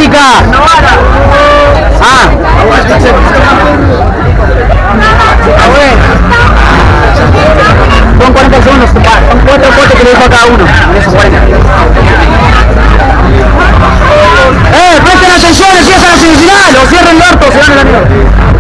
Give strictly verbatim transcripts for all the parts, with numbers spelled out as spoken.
temática. Ah. Son cuarenta segundos, son cuatro cortes que le dejo a cada uno. En esos cuarenta. ¡Eh! ¡Presten atención! ¡Empiezan la semifinal! ¡O cierren el orto! ¡Se van a la mierda!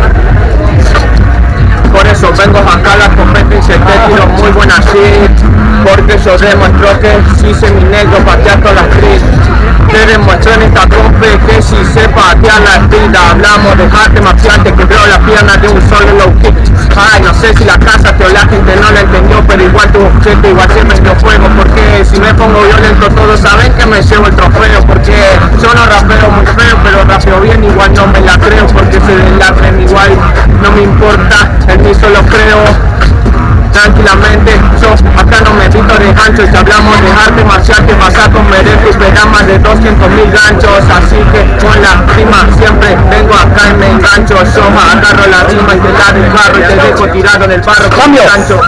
Por eso vengo acá a la competencia de tiro muy buena shit, porque yo demuestro que si se mi negro patear todas las crisis. Te demuestro en esta compe que si se patea la vida. Hablamos de jarte mafiante que veo las piernas de un solo low kick. Ay, no sé si la casa te o la gente no la entendió, pero igual tu objeto igual se me dio fuego. Porque si me pongo violento todos saben que me llevo el trofeo. Porque yo no rapeo muy feo, pero rapeo bien, igual no me la creo. Porque se delatren igual, no me importa, en mí solo creo. Tranquilamente, yo acá no me visto de ganchos. Si hablamos de arte marcial, te vas a comer y pegar más de doscientos mil ganchos. Así que con la rima siempre vengo acá y me engancho. Yo agarro la rima y te la desgarro y te dejo tirado en el barro. ¡Cambio!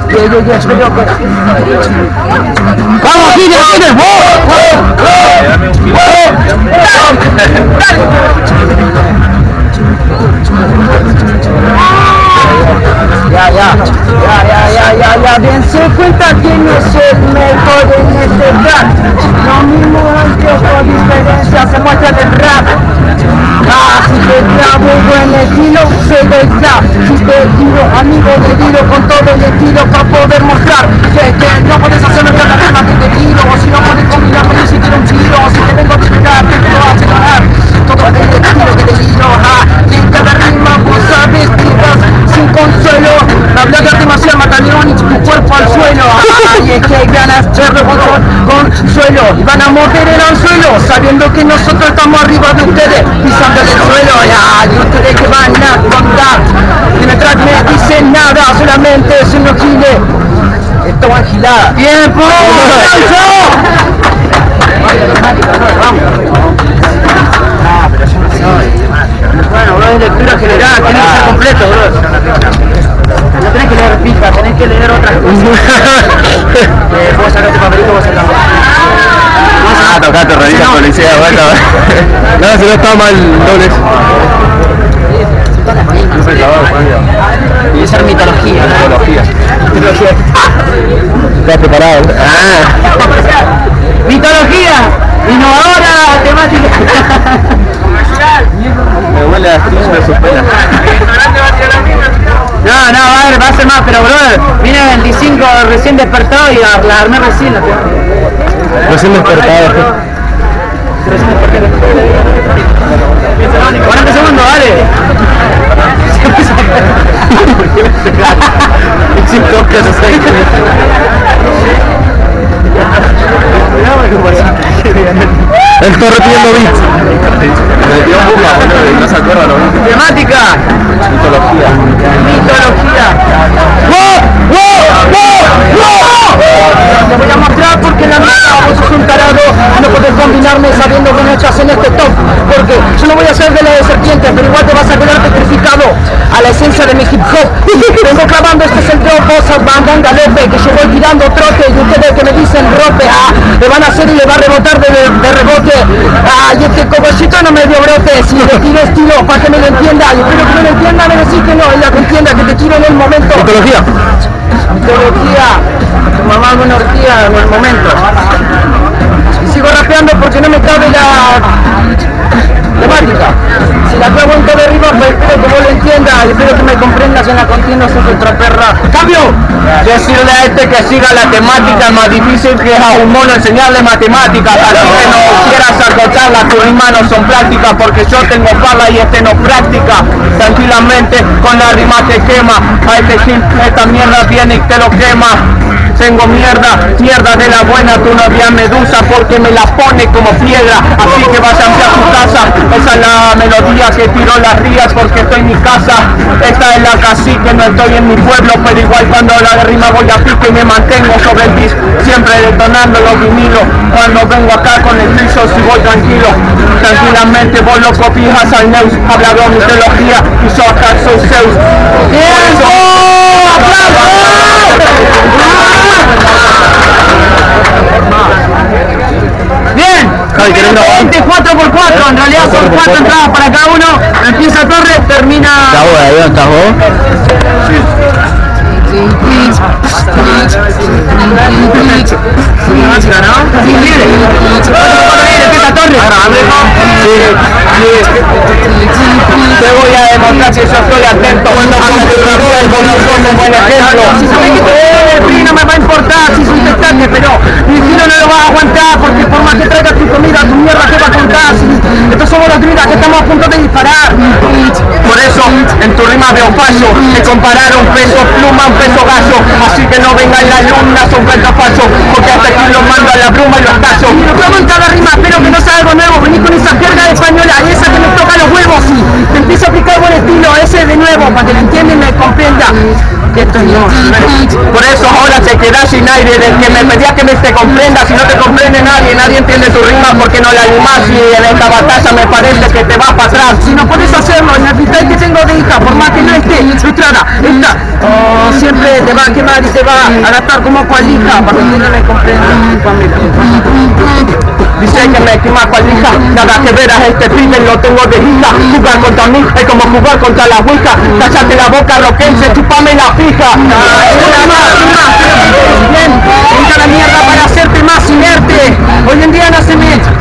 ¡Vamos, Gine, Gine! Ya, ya, ya, ya, ya, ya, ya, bien se cuenta quién es el mejor en este rap. Lo mismo antes con diferencia se muestra en el rap. Ah, si te grabo buen estilo, se desgraba. Si te tiro, amigo, te tiro con todo el estilo para poder mostrar que, que no puedes hacer lo que la rima que te tiro. O si no puedes combinarme ni siquiera un tiro. O si te vengo a explicar, te lo hace ganar. Todo el estilo que te tiro, ah, y en cada rima vos sabes que vas sin consuelo. La blaga arte marcial mata león y tu cuerpo al suelo. Ay, es que hay ganas de revolver con suelo. Y van a morder el anzuelo, sabiendo que nosotros estamos arriba de ustedes, pisando el suelo. Ay, y ustedes que van a contar, que detrás me dicen nada, solamente es un gile. Esto va gilada. ¡Tiempo! Bueno, bro, es lectura general, tiene que ser completo, bro. No tenés que leer pica, tenés que leer otras cosas. eh, ¿Puedo sacar tu papelito o vos sacamos? Ah, tocaste revista policía, bueno. No, si no está mal dobles. Y esa es mitología, ¿no? Mitología. Mitología. ¿Estás preparado? Ah. Mitología, innovadora, temática. Me huele a actriz, me supera. No, no, va a, va a ser más, pero brother, vine a veinticinco recién despertado y la, la armé recién. Recién despertado. cuarenta segundos, dale. Él está repitiendo beats. Me dio un buca, boludo, no se acuerda lo mismo. Temática. Mitología. Mitología. ¡Oh! ¡Oh! ¡Oh! ¡Oh! Te voy a mostrar porque la mierda vos sos un tarado. No podés combinarme sabiendo que no estás en este top. Porque yo no voy a ser de la de serpiente, pero igual te vas a quedar petrificado a la esencia de mi hip hop. Vengo clavando, este es el drop, vos van en galope, que yo voy tirando trote y ustedes que me dicen rope, ah, le van a hacer y le va a rebotar de, de rebote. Ah, y este cogollito no me dio brote, si le tiro estilo para que me lo entienda, y espero que me lo entienda, me decís que no, ella que entienda que te tiro en el momento. Mitología. Mitología, tu mamá es una orgía en el momento. Y sigo rapeando porque no me cabe la temática. Si la clavo en todo arriba, pues espero que vos lo entiendas y espero que me comprendas en la contienda, sos otra perra. ¡Cambio! Decirle a este que siga la temática es más difícil que a un mono enseñarle matemáticas. Así que no quieras acocharla, tus rimas no son prácticas porque yo tengo pala y este no práctica. Tranquilamente con la rima te quema. A este gil, esta mierda viene y te lo quema. Tengo mierda, mierda de la buena, tu novia medusa porque me la pone como piedra. Así que vas a ampliar tu casa, esa es la melodía que tiró las rías porque estoy en mi casa. Esta es la cacique, no estoy en mi pueblo, pero igual cuando la rima voy a pique y me mantengo sobre el disco, siempre detonando los vinilos. Cuando vengo acá con el piso, si voy tranquilo, tranquilamente vos lo copijas al Neus, habla de mitología y yo acá soy Zeus. ¡Tiempo! Bien, Javi, ¿querés grabar? cuatro por cuatro, en realidad son cuatro entradas para cada uno. Empieza Torres, termina. ¿Estás vos ahí? ¿Estás vos? Te voy a demostrar que yo estoy atento cuando como un buen ejemplo. Si sabés que te voy no me va a importar si soy testante, pero mi estilo no lo va a aguantar porque por más que traigas tu comida, tu mierda te va a contar. Estos somos los trigas que estamos a punto de disparar. Por eso, en tu rima veo fallo, que compararon peso pluma a un peso gallo, así que no vengan las lunas, son cuentos falsos, porque hasta aquí los mando a la bruma y los callo. Y lo clavo en cada rima, espero que no sea algo nuevo. Vení con esa jerga española y esa que me toca los huevos. Y te empiezo a aplicar buen estilo, ese de nuevo, para que lo entienda y me comprenda. Que esto no, por eso ahora se queda sin aire, del que me pedía que me te comprenda, si no te comprende nadie, nadie entiende tu rima porque no la animás y en esta batalla me parece que te vas para atrás. Si no puedes hacerlo, en el freestyle que tengo de hija, por más que no esté frustrada, esta oh, siempre te va a quemar y te va a adaptar como cual hija, para que no me comprenda. Dice que me quema cual hija, nada que ver a este pibe, lo tengo de hija. Jugar contra mí es como jugar contra la ouija. Cállate la boca, roquense, chupame la fija. Una más, una más, bien, entra la mierda para hacerte más inerte. Hoy en día no se me